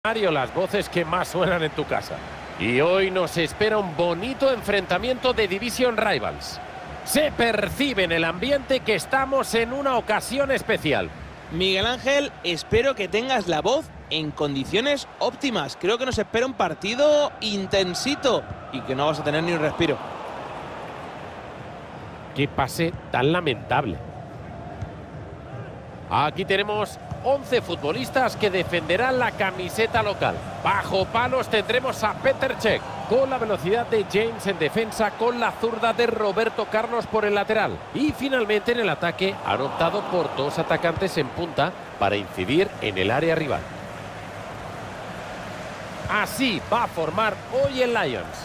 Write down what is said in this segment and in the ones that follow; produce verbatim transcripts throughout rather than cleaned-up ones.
Mario, las voces que más suenan en tu casa. Y hoy nos espera un bonito enfrentamiento de Division Rivals. Se percibe en el ambiente que estamos en una ocasión especial. Miguel Ángel, espero que tengas la voz en condiciones óptimas. Creo que nos espera un partido intensito y que no vas a tener ni un respiro. Qué pase tan lamentable. Aquí tenemos once futbolistas que defenderán la camiseta local. Bajo palos tendremos a Petr Cech, con la velocidad de James en defensa, con la zurda de Roberto Carlos por el lateral. Y finalmente en el ataque han optado por dos atacantes en punta para incidir en el área rival. Así va a formar hoy el Lions.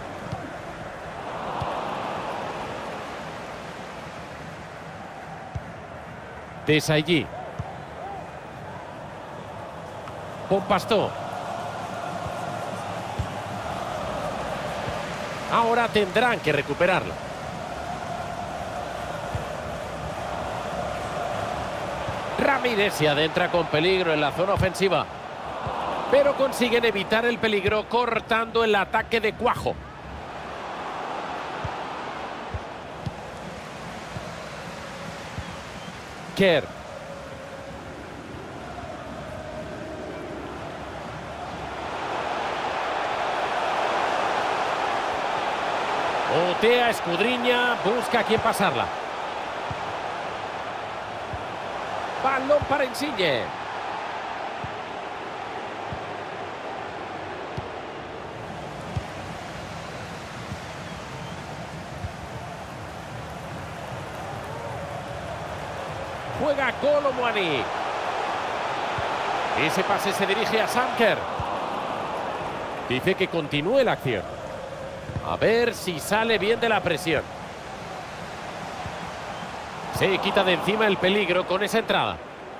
Desailly. Compastó. Ahora tendrán que recuperarla. Ramírez se adentra con peligro en la zona ofensiva. Pero consiguen evitar el peligro cortando el ataque de cuajo. Kerr. Otea, escudriña, busca a quién pasarla. Balón para Insigne. Juega Kolo Muani. Ese pase se dirige a Sanker. Dice que continúe la acción. A ver si sale bien de la presión. Se quita de encima el peligro con esa entrada.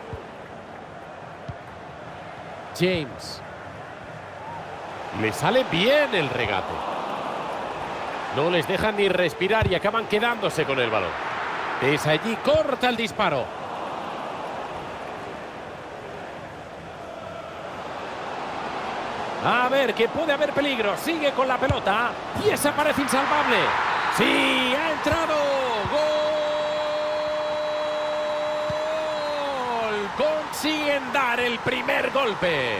James. Le sale bien el regate. No les dejan ni respirar y acaban quedándose con el balón. Desde allí corta el disparo. A ver, que puede haber peligro. Sigue con la pelota. Y esa parece insalvable. ¡Sí! ¡Ha entrado! ¡Gol! Consiguen dar el primer golpe.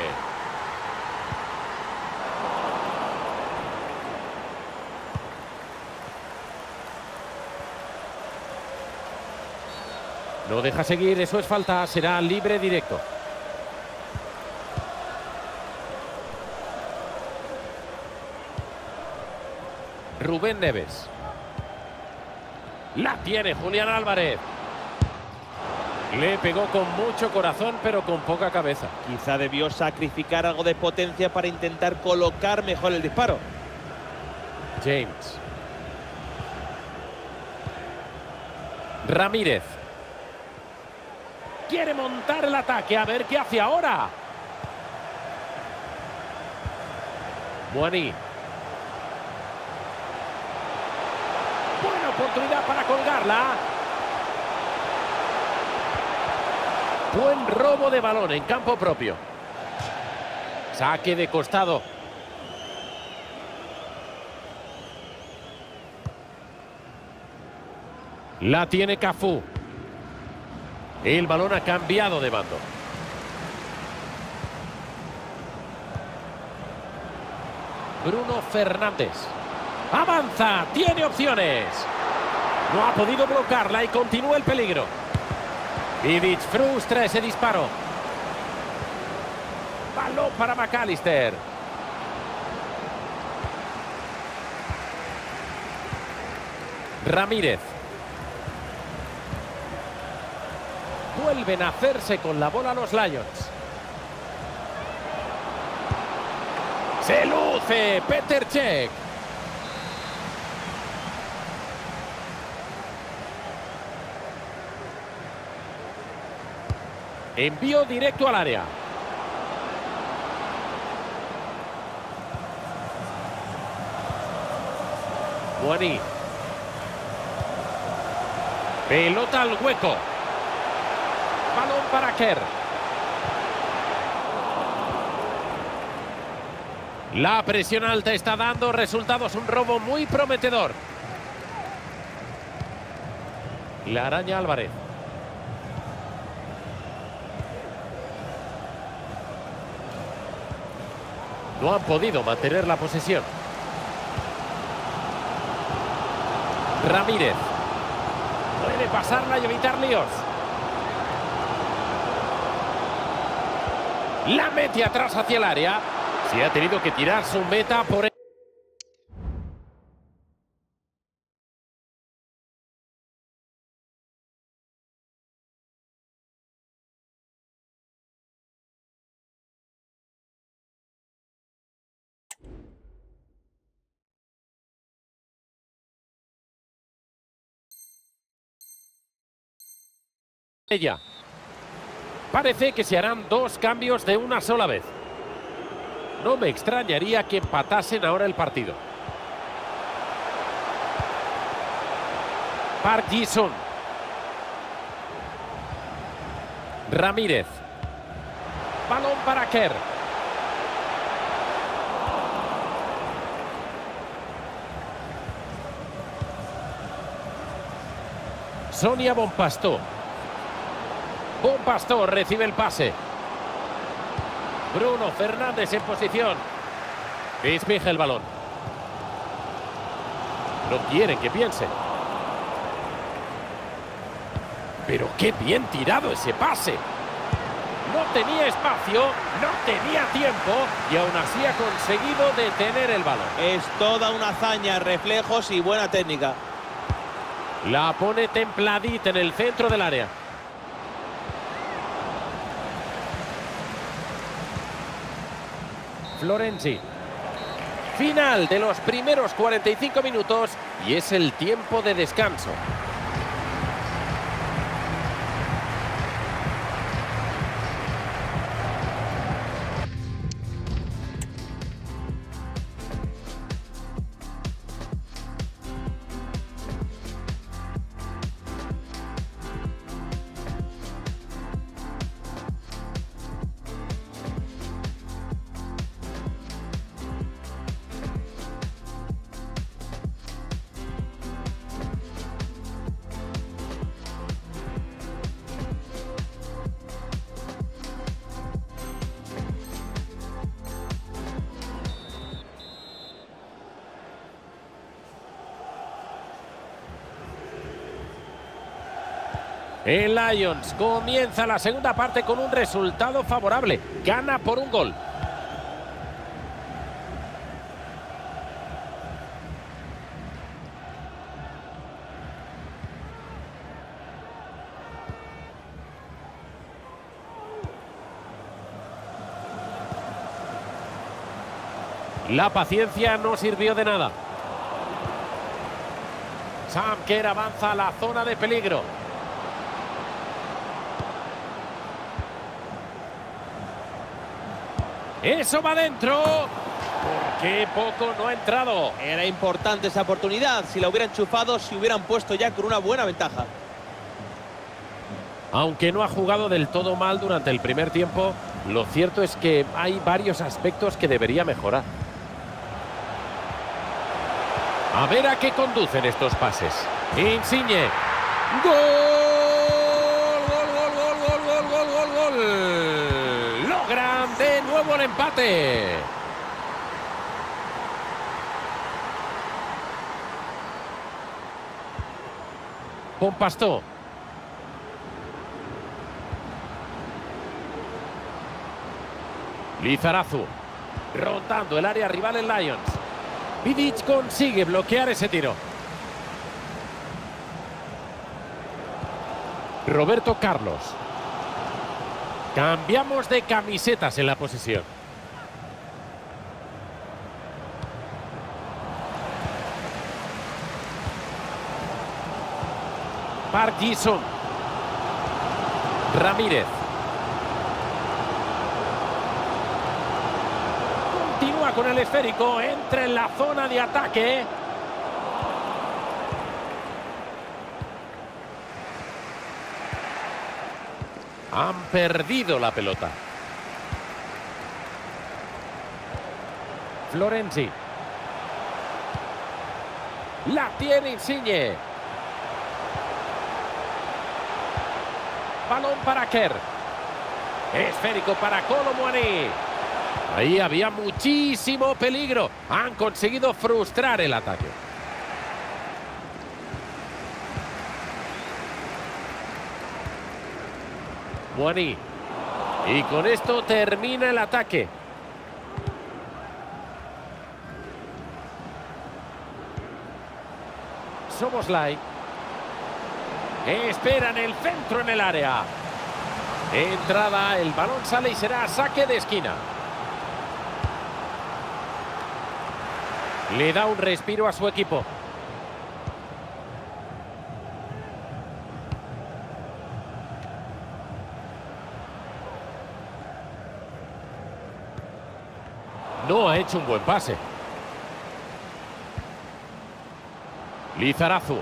No deja seguir, eso es falta. Será libre directo. Rubén Neves. La tiene Julián Álvarez. Le pegó con mucho corazón, pero con poca cabeza. Quizá debió sacrificar algo de potencia para intentar colocar mejor el disparo. James. Ramírez. Quiere montar el ataque, a ver qué hace ahora. Muani. Buena oportunidad para colgarla. Buen robo de balón en campo propio. Saque de costado. La tiene Cafú. El balón ha cambiado de bando. Bruno Fernández. Avanza, tiene opciones. No ha podido bloquearla y continúa el peligro. Vidic frustra ese disparo. Balón para McAllister. Ramírez. Vuelven a hacerse con la bola los Lions. Se luce Petr Cech. Envío directo al área. Muani. Pelota al hueco. Balón para Kerr. La presión alta está dando resultados, un robo muy prometedor. La araña Álvarez. No han podido mantener la posesión. Ramírez. Puede pasarla y evitar líos. La mete atrás hacia el área. Se ha tenido que tirar su meta por el... ella. Parece que se harán dos cambios de una sola vez. No me extrañaría que empatasen ahora el partido. Park Ji-sung. Ramírez. Balón para Kerr. Sonia Bonpastor. Bonpastor recibe el pase. Bruno Fernández en posición. Despeja el balón. No quieren que piense. Pero qué bien tirado ese pase. No tenía espacio, no tenía tiempo y aún así ha conseguido detener el balón. Es toda una hazaña, reflejos y buena técnica. La pone templadita en el centro del área. Florenzi. Final de los primeros cuarenta y cinco minutos y es el tiempo de descanso. El Lions comienza la segunda parte con un resultado favorable. Gana por un gol. La paciencia no sirvió de nada. Sam Kerr avanza a la zona de peligro. Eso va dentro. ¿Por qué poco no ha entrado? Era importante esa oportunidad. Si la hubiera enchufado, se hubieran puesto ya con una buena ventaja. Aunque no ha jugado del todo mal durante el primer tiempo, lo cierto es que hay varios aspectos que debería mejorar. A ver a qué conducen estos pases. Insigne. ¡Gol! ¡Gol, gol, gol, gol, gol, gol, gol, gol! Logran de nuevo el empate. Bonpastor. Lizarazu. Rotando el área rival en Lions. Vidic consigue bloquear ese tiro. Roberto Carlos. Cambiamos de camisetas en la posesión. Park Ji-sung. Ramírez. Continúa con el esférico, entra en la zona de ataque. Han perdido la pelota. Florenzi. La tiene Insigne. Balón para Kerr. Esférico para Kolo Muani. Ahí había muchísimo peligro. Han conseguido frustrar el ataque. Muani. Y con esto termina el ataque. Szoboszlai. Esperan el centro en el área. Entrada, el balón sale y será saque de esquina. Le da un respiro a su equipo. No ha hecho un buen pase. Lizarazu.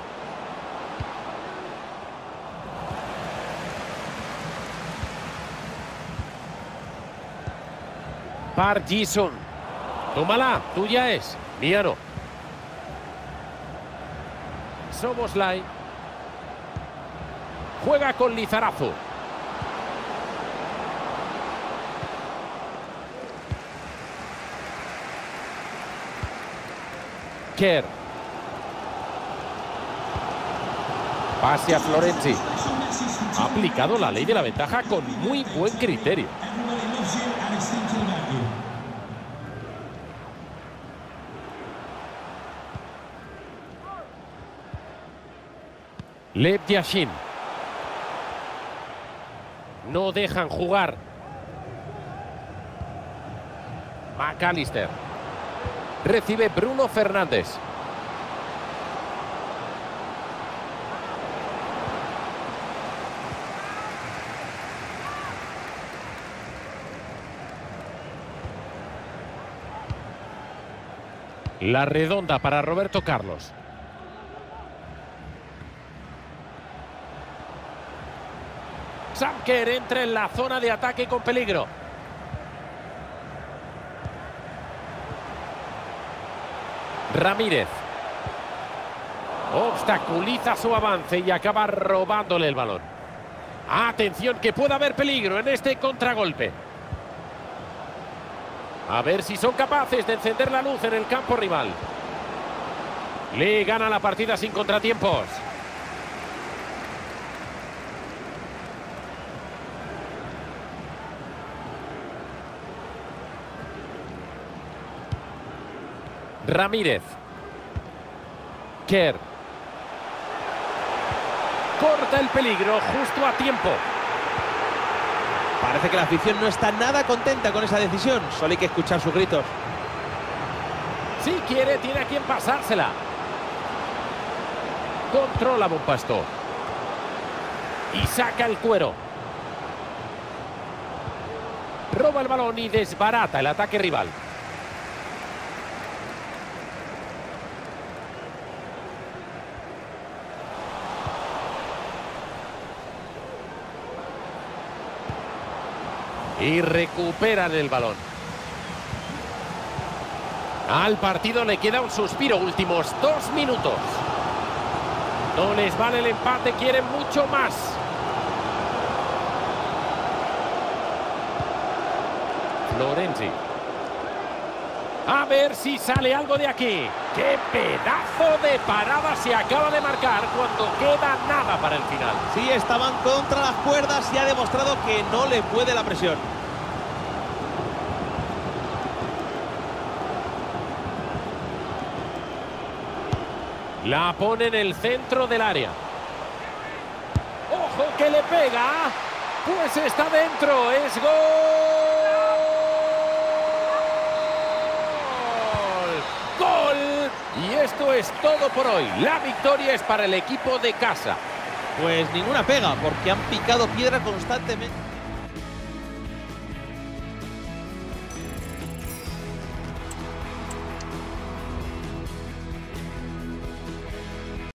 Park Ji-sung. Tómala, tuya es. Mía no. Szoboszlai. Juega con Lizarazu. Kerr. Pase a Florenzi. Ha aplicado la ley de la ventaja con muy buen criterio. Lev Yashin. No dejan jugar. McAllister. Recibe Bruno Fernández. La redonda para Roberto Carlos. Samker entra en la zona de ataque con peligro. Ramírez. Obstaculiza su avance y acaba robándole el balón. Atención, que puede haber peligro en este contragolpe. A ver si son capaces de encender la luz en el campo rival. Le gana la partida sin contratiempos. Ramírez. Kerr. Corta el peligro justo a tiempo. Parece que la afición no está nada contenta con esa decisión. Solo hay que escuchar sus gritos. Si quiere, tiene a quien pasársela. Controla Bonpasto. Y saca el cuero. Roba el balón y desbarata el ataque rival. Y recuperan el balón. Al partido le queda un suspiro. Últimos dos minutos. No les vale el empate, quieren mucho más. Florenzi. A ver si sale algo de aquí. ¡Qué pedazo de parada se acaba de marcar cuando queda nada para el final! Sí, estaban contra las cuerdas y ha demostrado que no le puede la presión. La pone en el centro del área. ¡Ojo que le pega! Pues está dentro, es gol. ¡Gol! Y esto es todo por hoy. La victoria es para el equipo de casa. Pues ninguna pega, porque han picado piedra constantemente.